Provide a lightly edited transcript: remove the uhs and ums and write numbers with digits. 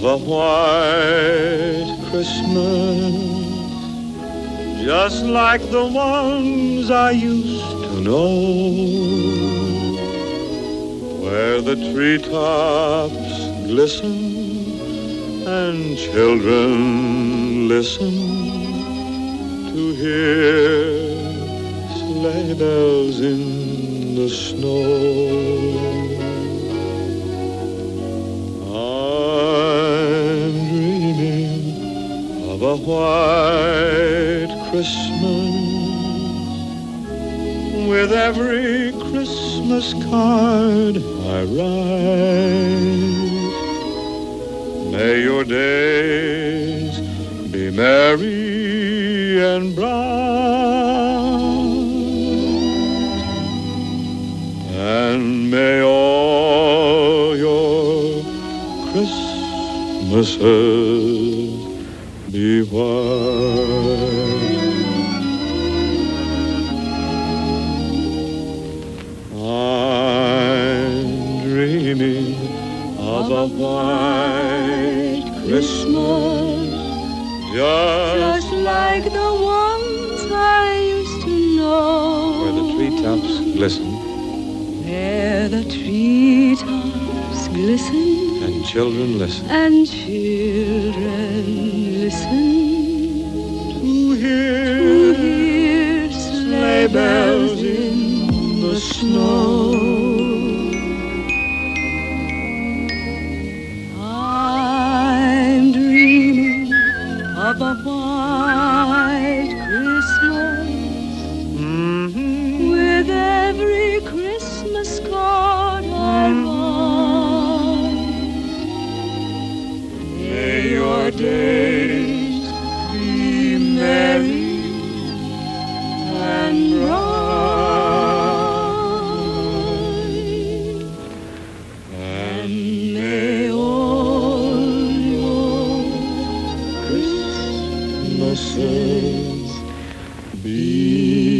a white Christmas, just like the ones I used to know, where the treetops glisten and children listen to hear sleigh bells in the snow. I'm dreaming of a white Christmas, with every Christmas card I write. May your days be merry and bright, and may all your Christmases be white. I'm dreaming of a white Christmas, just like the ones I used to know, where the treetops glisten, where the treetops glisten, and children listen, and children listen to hear sleigh bells in the snow. I'm dreaming of a white Christmas, with every Christmas card I write. May your days be merry and bright, and may all your Christmases be